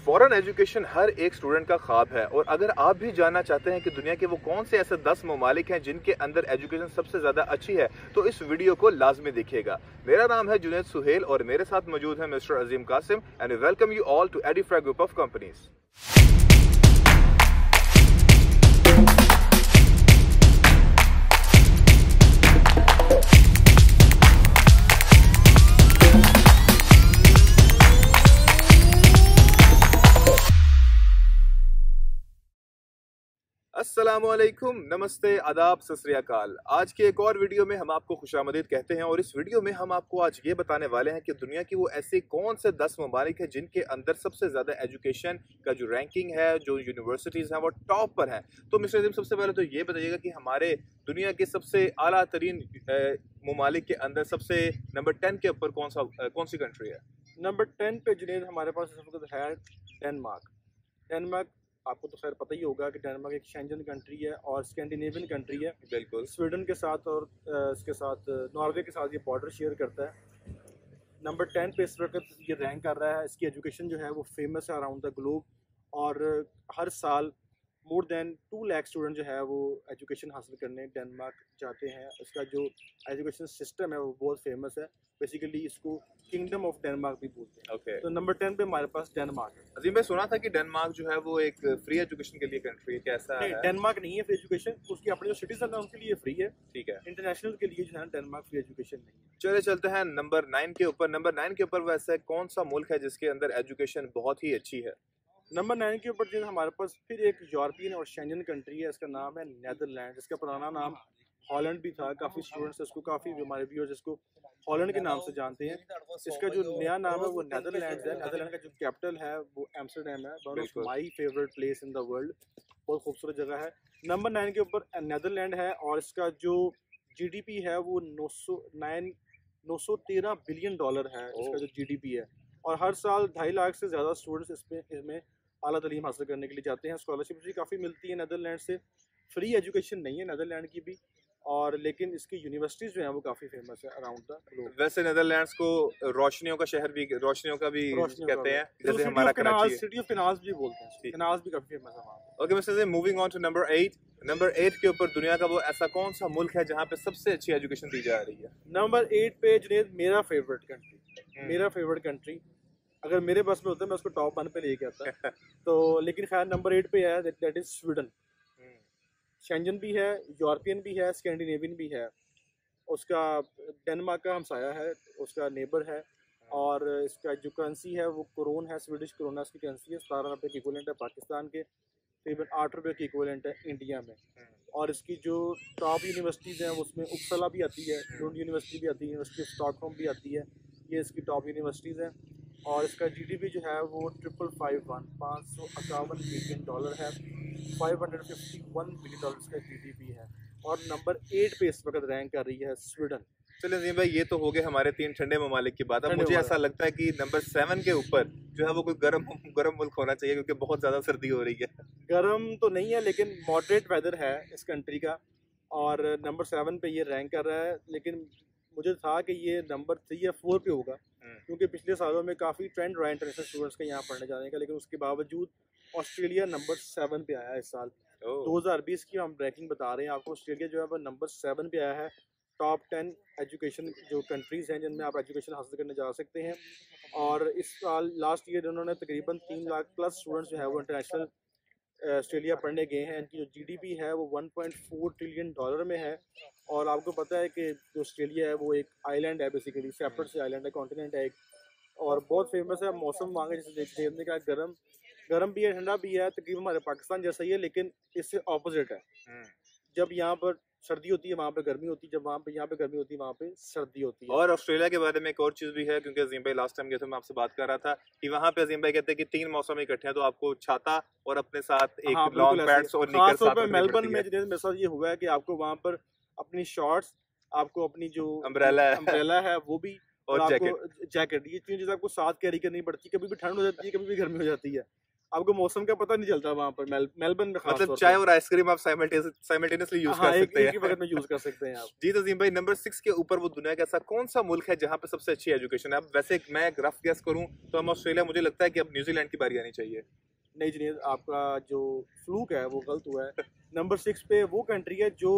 Foreign education हर एक student का ख्वाब है और अगर आप भी जानना चाहते हैं कि दुनिया के वो कौन से ऐसे 10 ममालिक हैं जिनके अंदर एजुकेशन सबसे ज़्यादा अच्छी है तो इस वीडियो को लाजमी देखिएगा। मेरा नाम है जुनैद सुहेल और मेरे साथ मौजूद है mister Azeem Kasim and welcome you all to Edifra group of companies. अस्सलामुअलैकुम, नमस्ते, आदाब, सत श्री अकाल। आज के एक और वीडियो में हम आपको खुशामदीद कहते हैं और इस वीडियो में हम आपको आज ये बताने वाले हैं कि दुनिया की वो ऐसे कौन से 10 ममालिक हैं जिनके अंदर सबसे ज़्यादा एजुकेशन का जो रैंकिंग है, जो यूनिवर्सिटीज़ हैं वो टॉप पर हैं। तो मिस्टर अजीम, सबसे पहले तो ये बताइएगा कि हमारे दुनिया के सबसे आला तरीन ममालिक के अंदर सबसे नंबर 10 के ऊपर कौन सी कंट्री है? नंबर 10 पे जुनैद हमारे पास इस वक्त है डेनमार्क। डेनमार्क आपको तो खैर पता ही होगा कि डेनमार्क एक शेंजन कंट्री है और स्कैंडिनेवियन कंट्री है। बिल्कुल। स्वीडन के साथ और इसके साथ नॉर्वे के साथ ये बॉर्डर शेयर करता है। नंबर 10 पे इस वक्त ये रैंक कर रहा है। इसकी एजुकेशन जो है वो फेमस है अराउंड द ग्लोब और हर साल मोर देन 2 लाख स्टूडेंट जो है वो एजुकेशन हासिल करने डेनमार्क जाते हैं। इसका जो एजुकेशन सिस्टम है वो बहुत फेमस है। बेसिकली इसको किंगडम ऑफ डेनमार्क भी बोलते हैं। ओके। तो नंबर 10 पे हमारे पास डेनमार्क है। अजीम, मैं सुना था कि डेनमार्क जो है वो एक फ्री एजुकेशन के लिए कंट्री है, कैसा नहीं, है? डेनमार्क नहीं है फ्री एजुकेशन, उसकी अपने जो सिटीजन है उनके लिए फ्री है। ठीक है। इंटरनेशनल के लिए जो है डेनमार्क फ्री एजुकेशन नहीं है। चले चलते हैं नंबर 9 के ऊपर। नंबर 9 के ऊपर वैसे कौन सा मुल्क है जिसके अंदर एजुकेशन बहुत ही अच्छी है? नंबर 9 के ऊपर जो हमारे पास फिर एक यूरोपियन और शेंजन कंट्री है। इसका नाम है नेदरलैंड। इसका पुराना नाम हॉलैंड भी था। काफ़ी स्टूडेंट्स इसको, काफ़ी हमारे व्यूअर्स इसको हॉलैंड के नाम से जानते हैं। इसका जो नया नाम है वो नेदरलैंड है। नेदरलैंड का जो कैपिटल है वो एम्स्टरडैम है। One of my favourite place in the world. बहुत खूबसूरत जगह है। नंबर 9 के ऊपर नेदरलैंड है और इसका जो GDP है वो 913 बिलियन डॉलर है। इसका जो GDP है और हर साल 2.5 लाख से ज़्यादा स्टूडेंट्स इसमें आला तालीम हासिल करने के लिए जाते हैं। स्कॉलरशिप भी काफ़ी मिलती है नेदरलैंड से। फ्री एजुकेशन नहीं है नेदरलैंड की भी, और लेकिन इसकी यूनिवर्सिटीज़ जो हैं वो काफ़ी फेमस है अराउंड द ग्लोब। वैसे नेदरलैंड्स को रोशनियों का शहर भी, रोशनियों का भी कहते हैं, जैसे हमारा कराची है। सिटी ऑफ कनाल्स भी बोलते हैं। कनाल्स भी काफ़ी फेमस है वहाँ। Okay mister, moving on to number 8। Number 8 के ऊपर दुनिया का वो ऐसा कौन सा मुल्क है जहाँ पे सबसे अच्छी एजुकेशन दी जा रही है? नंबर 8 पे जुनैद मेरा फेवरेट कंट्री अगर मेरे बस में होता है मैं उसको टॉप 1 पे लेके आता तो, लेकिन खैर नंबर 8 पे है, दैट इज स्वीडन। शेंजन भी है, यूरोपियन भी है, स्कैंडिनेवियन भी है। उसका डेनमार्क का हमसाया है, उसका नेबर है। और इसका जो करेंसी है वो क्रोन है, स्वीडिश क्रोना इसकी करेंसी है। 17 रुपये की इक्विवेलेंट है पाकिस्तान के, तकरीबन 8 रुपये की इक्विवेलेंट है इंडिया में। और इसकी जो टॉप यूनिवर्सिटीज़ हैं उसमें उपसला भी आती है, लुंड यूनिवर्सिटी भी आती है, यूनिवर्सिटी ऑफ स्टॉकहोम भी आती है। ये इसकी टॉप यूनिवर्सिटीज़ हैं। और इसका GDP जो है वो 551 बिलियन डॉलर है। 551 बिलियन डॉलर इसका GDP है और नंबर 8 पे इस वक्त रैंक कर रही है स्वीडन। चलिए नजीम भाई, ये तो हो गए हमारे 3 ठंडे ममालिक की बात। अब मुझे ऐसा लगता है कि नंबर 7 के ऊपर जो है वो कोई गर्म मुल्क होना चाहिए, क्योंकि बहुत ज़्यादा सर्दी हो रही है। गर्म तो नहीं है लेकिन मॉडरेट वेदर है इस कंट्री का और नंबर 7 पे ये रैंक कर रहा है। लेकिन मुझे था कि ये नंबर 3 या 4 पे होगा, क्योंकि पिछले सालों में काफ़ी ट्रेंड रहा है इंटरनेशनल स्टूडेंट्स का यहाँ पढ़ने जाने का। लेकिन उसके बावजूद ऑस्ट्रेलिया नंबर 7 पे आया इस साल। 2020 की हम रैंकिंग बता रहे हैं आपको। ऑस्ट्रेलिया जो है वो नंबर 7 पे आया है। टॉप 10 एजुकेशन जो कंट्रीज़ हैं जिनमें आप एजुकेशन हासिल करने जा सकते हैं। और इस साल लास्ट ईयर उन्होंने तकरीबन 3 लाख प्लस स्टूडेंट्स जो है वो इंटरनेशनल ऑस्ट्रेलिया पढ़ने गए हैं। इनकी जो GDP है वो 1.4 ट्रिलियन डॉलर में है। और आपको पता है कि जो ऑस्ट्रेलिया है वो एक आइलैंड है, बेसिकली सेपरेट से आइलैंड है, कॉन्टिनेंट है एक, और बहुत फेमस है। मौसम वहाँ का जैसे देखने का गर्म भी है, ठंडा भी है, तकरीबन हमारे पाकिस्तान जैसा ही है, लेकिन इससे ऑपोजिट है। जब यहाँ पर सर्दी होती है वहाँ पे गर्मी होती है, जब यहाँ पे गर्मी होती है वहाँ पे सर्दी होती है। और ऑस्ट्रेलिया के बारे में एक और चीज़ भी है, क्योंकि अजीम भाई लास्ट टाइम गए थे, मैं आपसे बात कर रहा था कि वहाँ पे अजीम भाई कहते हैं कि 3 मौसम इकट्ठे हैं, तो आपको छाता और अपने साथ एक लॉन्ग पैंट्स और निकर साथ रखनी मेलबर्न में पड़ती है। मेरे साथ ये हुआ है कि आपको वहाँ पर अपनी शॉर्ट्स, आपको अपनी जो अम्ब्रेला है वो भी, और आपको जैकेट, ये तीन चीज़ आपको साथ कैरी करनी पड़ती है। कभी भी ठंड हो जाती है, कभी भी गर्मी हो जाती है। आपको मौसम का पता नहीं चलता वहाँ पर मेलबर्न में, खास मतलब तौर चाय पे। और आइसक्रीम आप साइमल्टेनियसली यूज हाँ, कर एक सकते एक ही हैं। वक्त में यूज कर सकते हैं आप। जी तजीम भाई, नंबर 6 के ऊपर वो दुनिया का ऐसा कौन सा मुल्क है जहाँ पे सबसे अच्छी एजुकेशन है? अब वैसे मैं रफ गेस करूँ तो हम ऑस्ट्रेलिया, मुझे लगता है कि अब न्यूजीलैंड की बारी आनी चाहिए। नहीं जुनेद, आपका जो फ्लूक है वो गलत हुआ है। नंबर 6 पे वो कंट्री है जो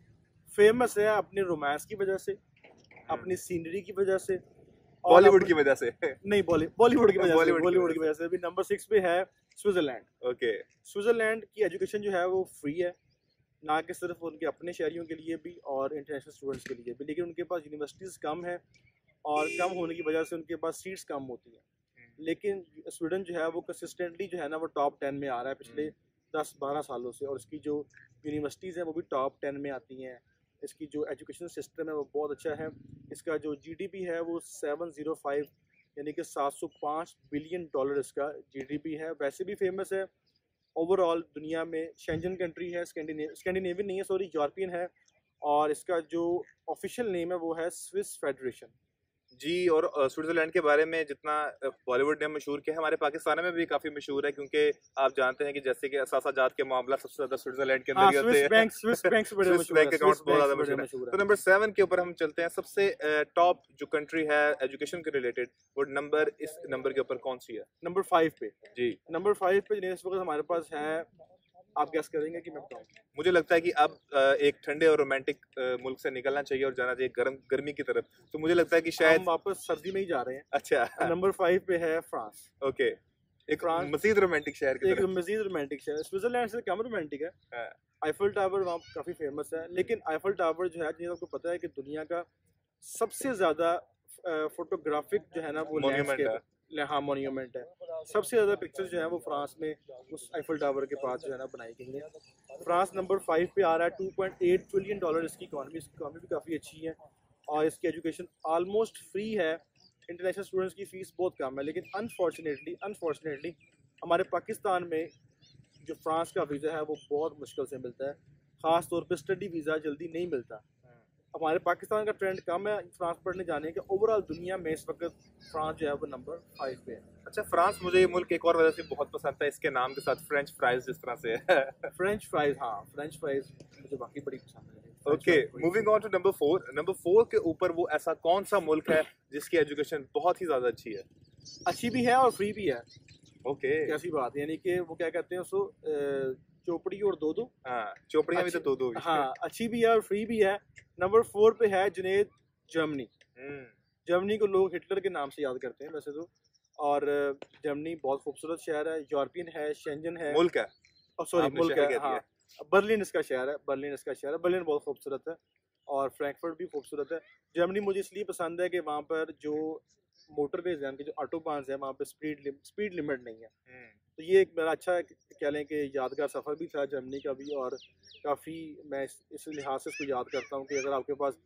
फेमस है अपने रोमांस की वजह से, अपनी सीनरी की वजह से, और बॉलीवुड की वजह से। नहीं, बॉलीवुड की वजह से, बॉलीवुड की बॉलीवुड वजह की वजह से अभी नंबर 6 पे है स्विट्जरलैंड। ओके। स्विट्जरलैंड की एजुकेशन जो है वो फ्री है, ना कि सिर्फ उनके अपने शहरियों के लिए भी और इंटरनेशनल स्टूडेंट्स के लिए भी, लेकिन उनके पास यूनिवर्सिटीज़ कम है और कम होने की वजह से उनके पास सीट्स कम होती हैं। लेकिन स्वीडन जो है वो कंसिस्टेंटली जो है ना वो टॉप 10 में आ रहा है पिछले 10-12 सालों से, और इसकी जो यूनिवर्सिटीज़ हैं वो भी टॉप 10 में आती हैं। इसकी जो एजुकेशन सिस्टम है वो बहुत अच्छा है। इसका जो जीडीपी है वो 705 यानी कि 705 बिलियन डॉलर इसका जीडीपी है। वैसे भी फेमस है ओवरऑल दुनिया में, शेंजन कंट्री है, स्कैंडिनेवियन नहीं है, सॉरी, यूरोपियन है, और इसका जो ऑफिशियल नेम है वो है स्विस फेडरेशन। जी, और स्विट्जरलैंड के बारे में जितना बॉलीवुड ने मशहूर किया है, हमारे पाकिस्तान में भी काफी मशहूर है, क्योंकि आप जानते हैं कि जैसे कि असासाजात के मामला सबसे ज्यादा स्विट्जरलैंड के अंदर ही होते हैं। स्विस बैंक बड़े स्विस मशहूर बैंक है, अकाउंट्स स्विस बहुत बैंक ज्यादा बड़े मशहूर है। मशहूर तो है। नंबर 7 के ऊपर हम चलते हैं, सबसे टॉप जो कंट्री है एजुकेशन के रिलेटेड, वो नंबर, इस नंबर के ऊपर कौन सी है? नंबर 5 पे, जी, नंबर 5 पे जिन्हें इस वक्त हमारे पास है, आप गैस करेंगे कि मैं बताऊं? मुझे लगता है कि अब एक ठंडे और रोमांटिक मुल्क से निकलना चाहिए और जाना चाहिए गर्मी की तरफ, तो मुझे लगता है कि हम शायद। वापस सर्दी में ही जा रहे हैं। अच्छा। नंबर 5 पे है फ्रांस। ओके, एक फ्रांस मजीद रोमांटिक शहर की एक तरफ। मजीद रोमांटिक शहर, स्विट्जरलैंड से कम रोमांटिक है। हाँ। आईफल टावर वहाँ काफ़ी फेमस है, लेकिन आईफल टावर जो है, जिन्हें आपको पता है कि दुनिया का सबसे ज़्यादा फोटोग्राफिक जो है ना वो मॉन्यूमेंट है। लैंडस्केप, हाँ, मॉन्यूमेंट है। सबसे ज़्यादा पिक्चर्स जो है वो फ्रांस में उस आईफल टावर के पास जो है ना बनाई गई हैं। फ्रांस नंबर 5 पे आ रहा है, 2.8 ट्रिलियन डॉलर इसकी इकॉनमी भी काफ़ी अच्छी है, और इसकी एजुकेशन ऑलमोस्ट फ्री है। इंटरनेशनल स्टूडेंट्स की फ़ीस बहुत कम है, लेकिन अनफॉर्चुनेटली हमारे पाकिस्तान में जो फ्रांस का वीज़ा है वो बहुत मुश्किल से मिलता है, ख़ास तौर पे स्टडी वीज़ा जल्दी नहीं मिलता। हमारे पाकिस्तान का ट्रेंड कम है फ्रांस पढ़ने जाने का, ओवरऑल दुनिया में इस वक्त फ्रांस जो है वो नंबर 5 पे है। अच्छा, फ्रांस मुझे ये मुल्क एक और वजह से बहुत पसंद था, इसके नाम के साथ फ्रेंच फ्राइज जिस तरह से है। फ्रेंच फ्राइज, हाँ, फ्रेंच फ्राइज मुझे बाकी बड़ी पसंद है। Okay, moving on to number 4। Number 4 के ऊपर वो ऐसा कौन सा मुल्क है जिसकी एजुकेशन बहुत ही ज्यादा अच्छी है? अच्छी भी है और फ्री भी है। ओके। कैसी बात है, यानी कि वो क्या कहते हैं उसको, चोपड़ी और दो दो। हाँ, चोपड़ियाँ भी तो दो दो। हाँ, अच्छी भी है और फ्री भी है। नंबर 4 पे है जुनेद, जर्मनी। जर्मनी को लोग हिटलर के नाम से याद करते हैं वैसे तो, और जर्मनी बहुत खूबसूरत शहर है, यूरोपियन है, शेंजन है, मुल्क है, सॉरी आपने मुल्क शहर है, कह हाँ। दिया। बर्लिन इसका शहर है, बर्लिन बहुत खूबसूरत है, और फ्रैंकफर्ट भी खूबसूरत है। जर्मनी मुझे इसलिए पसंद है कि वहाँ पर जो मोटरवेज हैं, उनके जो ऑटोबान्स हैं, वहाँ पर स्पीड लिमिट नहीं है। तो ये एक मेरा अच्छा कह लें कि यादगार सफ़र भी था जर्मनी का भी, और काफ़ी मैं इस लिहाज से इसको याद करता हूँ कि अगर आपके पास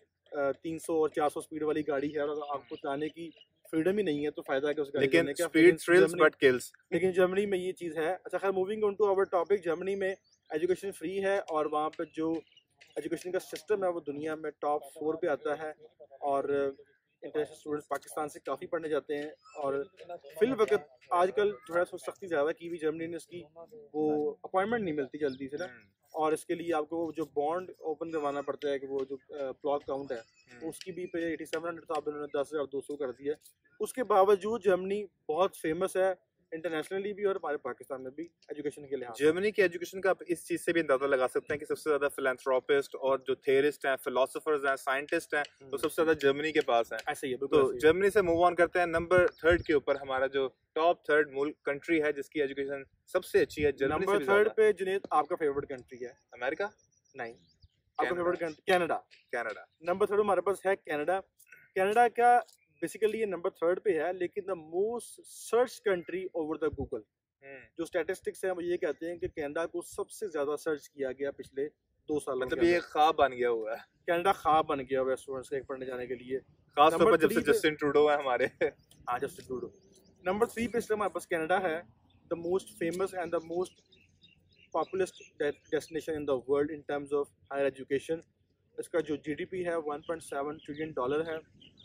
300 और 400 स्पीड वाली गाड़ी है और आपको चलाने की फ्रीडम ही नहीं है तो फायदा है कि उस गाड़ी लेकिन लेने का। Speed thrills but kills. लेकिन जर्मनी में ये चीज़ है। अच्छा, खैर, moving on to our topic, Germany में एजुकेशन फ्री है, और वहाँ पर जो एजुकेशन का सिस्टम है वो दुनिया में टॉप 4 पे आता है, और इंटरनेशनल स्टूडेंट्स पाकिस्तान से काफ़ी पढ़ने जाते हैं, और फिल वक्त आजकल थोड़ा सा सख्ती ज़्यादा की हुई जर्मनी ने, इसकी वो अपॉइंटमेंट नहीं मिलती जल्दी से ना, और इसके लिए आपको जो बॉन्ड ओपन करवाना पड़ता है कि वो जो ब्लॉक काउंट है उसकी भी पे 8700 था, अब उन्होंने 10,200 कर दिया। उसके बावजूद जर्मनी बहुत फेमस है इंटरनेशनली भी और हमारे पाकिस्तान में भी एजुकेशन के लिहाज। जर्मनी की एजुकेशन का आप इस चीज से भी अंदाजा लगा सकते हैं कि सबसे ज्यादा फिलैंथ्रोपिस्ट और जो थियरिस्ट हैं, फिलोसोफर्स हैं, साइंटिस्ट हैं, तो सबसे ज्यादा जर्मनी के पास हैं। ऐसे ही है, तो जर्मनी से मूव ऑन करते हैं नंबर 3 के ऊपर, हमारा जो टॉप 3 मुल्क कंट्री है जिसकी एजुकेशन सबसे अच्छी है जर्मनी से नंबर भी 3 ज्यादा। पे जुनेद आपका फेवरेट कंट्री है? अमेरिका नहीं, आपका favourite country Canada. Canada number 3 हमारे पास है कनाडा। कनाडा का बेसिकली ये नंबर 3 पे है, लेकिन the most search country over the Google, जो स्टैटिस्टिक्स है वो ये कहते हैं कि कनाडा को सबसे ज्यादा सर्च किया गया पिछले 2 सालों मतलब के ये अंदर। ख्वाब बन गया हुआ है, कनाडा ख्वाब बन गया हुआ है स्टूडेंट्स के पढ़ने जाने के लिए, खास तौर नंबर पर जब से 3 पे- जस्टिन ट्रूडो है हमारे। हाँ, जस्ट टू नंबर 3 पे इस टाइम हमारे पास कनाडा है, the most famous and the most popular destination in the world in terms of higher education. इसका जो जीडीपी है 1.7 ट्रिलियन डॉलर है,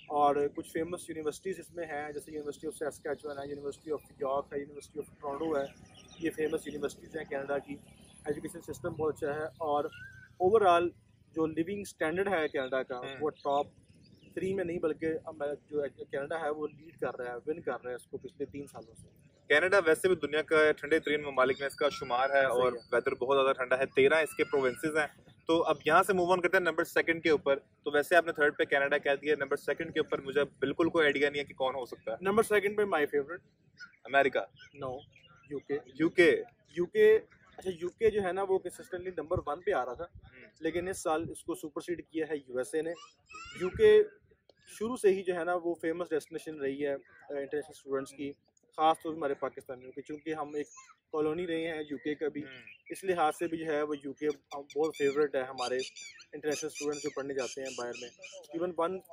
और कुछ फेमस यूनिवर्सिटीज़ इसमें हैं, जैसे यूनिवर्सिटी ऑफ सैस्कैचुअन है, यूनिवर्सिटी ऑफ यॉर्क है, यूनिवर्सिटी ऑफ टोरंटो है। ये फेमस यूनिवर्सिटीज़ हैं कनाडा की। एजुकेशन सिस्टम बहुत अच्छा है और ओवरऑल जो लिविंग स्टैंडर्ड है कनाडा का वो टॉप 3 में नहीं बल्कि जो कनाडा है वो लीड कर रहा है, विन कर रहा है इसको पिछले 3 सालों से। कनाडा वैसे भी दुनिया का ठंडे तरीन ममालिक में इसका शुमार है और वेदर बहुत ज़्यादा ठंडा है। 13 इसके प्रोविंसेस हैं। तो अब यहाँ से मूव ऑन करते हैं नंबर 2 के ऊपर। तो वैसे आपने 3rd पे कनाडा कह दिया, नंबर 2 के ऊपर मुझे बिल्कुल कोई आइडिया नहीं है कि कौन हो सकता है। नंबर 2 पे my favourite America. No, UK. UK अच्छा, यूके जो है ना वो कंसिस्टेंटली नंबर 1 पे आ रहा था, लेकिन इस साल इसको सुपरसीड किया है यूएसए ने। यूके शुरू से ही जो है ना वो फेमस डेस्टिनेशन रही है इंटरनेशनल स्टूडेंट्स की, खास तौर पर हमारे पाकिस्तानियों की, क्योंकि हम एक कॉलोनी रहे हैं यूके का भी। इस लिहाज से भी जो है वो यूके बहुत फेवरेट है हमारे इंटरनेशनल स्टूडेंट्स जो पढ़ने जाते हैं बाहर में। इवन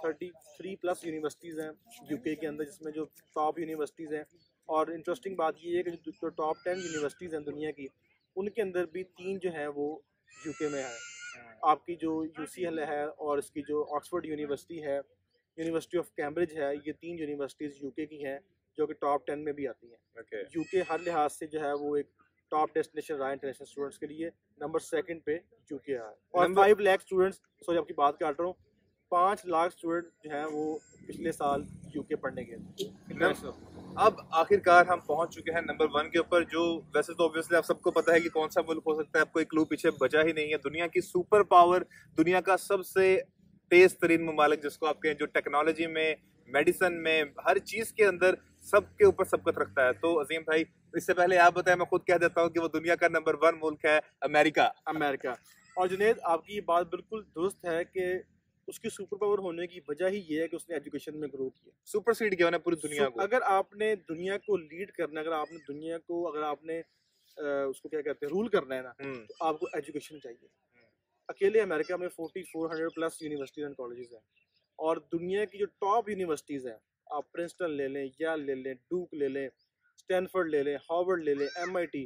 133+ यूनिवर्सिटीज़ हैं यूके के अंदर, जिसमें जो टॉप यूनिवर्सिटीज़ हैं। और इंटरेस्टिंग बात ये है कि जो टॉप 10 यूनिवर्सिटीज़ हैं दुनिया की, उनके अंदर भी 3 जो हैं वो यूके में है। आपकी जो UCL है और इसकी जो ऑक्सफोर्ड यूनिवर्सिटी है, यूनिवर्सिटी ऑफ कैम्ब्रिज है, ये 3 यूनिवर्सिटीज़ यूके की हैं जो कि टॉप 10 में भी आती हैं। यूके हर लिहाज से जो है वो एक टॉप डेस्टिनेशन रहा है इंटरनेशनल स्टूडेंट्स के लिए। नंबर 2 पे यूके है और 5 लाख स्टूडेंट्स, सॉरी आपकी बात काट रहा हूँ, 5 लाख स्टूडेंट जो हैं वो पिछले साल यूके पढ़ने गए। अब आखिरकार हम पहुंच चुके हैं नंबर 1 के ऊपर, जो वैसे तो ऑब्वियसली आप सबको पता है कि कौन सा मुल्क हो सकता है। आपको एक क्लू पीछे बचा ही नहीं है। दुनिया की सुपर पावर, दुनिया का सबसे तेज तरीन ममालिक जिसको आप कहें, जो टेक्नोलॉजी में, मेडिसिन में, हर चीज के अंदर सबके ऊपर सबकत रखता है। तो अजीम भाई, इससे पहले आप बताएं, मैं खुद कह देता हूँ कि वो दुनिया का नंबर 1 मुल्क है अमेरिका। और जुनेद, आपकी ये बात बिल्कुल दुरुस्त है कि उसकी सुपर पावर होने की वजह ही ये है कि उसने एजुकेशन में ग्रो किया, सुपरसीड किया उन्हें पूरी दुनिया को। अगर आपने दुनिया को लीड करना, अगर आपने उसको क्या कहते हैं, रूल करना है ना, तो आपको एजुकेशन चाहिए। अकेले अमेरिका में 4400+ यूनिवर्सिटीज एंड कॉलेजेस हैं और दुनिया की जो टॉप यूनिवर्सिटीज़ हैं, आप प्रिंसटन ले लें, येल ले लें, डूक ले लें, स्टैनफोर्ड ले लें, हार्वर्ड ले लें, MIT,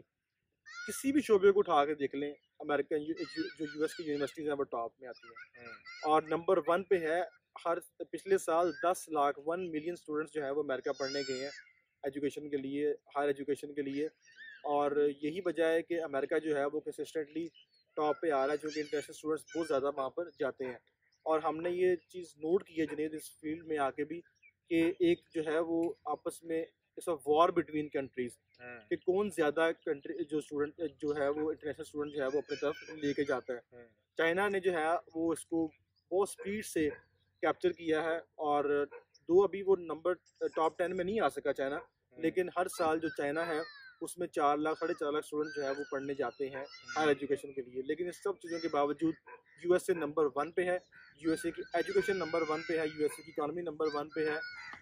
किसी भी शोबे को उठा के देख लें, अमेरिकन जो US की यूनिवर्सिटीज़ हैं वो टॉप में आती हैं। और नंबर 1 पे है। हर पिछले साल 10 लाख 1 मिलियन स्टूडेंट्स जो है वो अमेरिका पढ़ने गए हैं एजुकेशन के लिए, हायर एजुकेशन के लिए। और यही वजह है कि अमेरिका जो है वो कंसिस्टेंटली टॉप पे आ रहा है, क्योंकि इंटरनेशनल स्टूडेंट्स बहुत ज़्यादा वहाँ पर जाते हैं। और हमने ये चीज़ नोट की है जुनेद इस फील्ड में आके भी, कि एक जो है वो आपस में it's a war between countries, कि कौन ज़्यादा कंट्री जो स्टूडेंट जो है वो इंटरनेशनल स्टूडेंट जो है वो अपनी तरफ लेके जाता है। चाइना ने जो है वो इसको बहुत स्पीड से कैप्चर किया है, और दो अभी वो नंबर टॉप 10 में नहीं आ सका चाइना, लेकिन हर साल जो चाइना है उसमें 4 लाख 4.5 लाख स्टूडेंट जो है वो पढ़ने जाते हैं हायर एजुकेशन के लिए। लेकिन इस सब चीज़ों के बावजूद USA नंबर 1 पे है, USA की एजुकेशन नंबर 1 पे है, USA की इकॉनमी नंबर 1 पे है,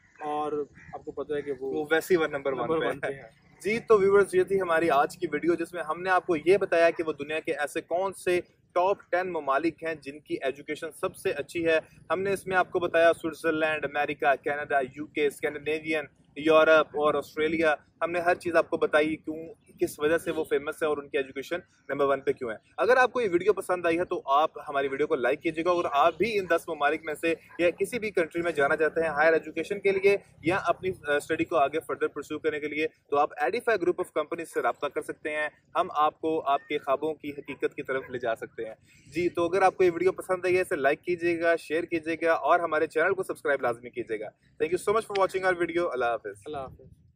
और आपको पता है कि वो वैसे ही नंबर 1 पे है। जी, तो व्यूअर्स, ये थी हमारी आज की वीडियो, जिसमें हमने आपको ये बताया कि वो दुनिया के ऐसे कौन से टॉप 10 ममालिक हैं जिनकी एजुकेशन सबसे अच्छी है। हमने इसमें आपको बताया Switzerland, America, Canada, UK, Scandinavian, Europe और ऑस्ट्रेलिया। हमने हर चीज़ आपको बताई, क्यों, किस वजह से वो फेमस है और उनकी एजुकेशन नंबर 1 पे क्यों है। अगर आपको ये वीडियो पसंद आई है तो आप हमारी वीडियो को लाइक कीजिएगा, और आप भी इन 10 ममालिक में से या किसी भी कंट्री में जाना चाहते हैं हायर एजुकेशन के लिए या अपनी स्टडी को आगे फर्दर परस्यू करने के लिए, तो आप एडिफाई ग्रुप ऑफ कंपनी से रब्ता कर सकते हैं। हम आपको आपके ख्वाबों की हकीकत की तरफ ले जा सकते हैं। जी, तो अगर आपको ये वीडियो पसंद आई है, इसे लाइक कीजिएगा, शेयर कीजिएगा और हमारे चैनल को सब्सक्राइब लाजमी कीजिएगा। Thank you so much for watching our video. अल्लाह हाफिज़।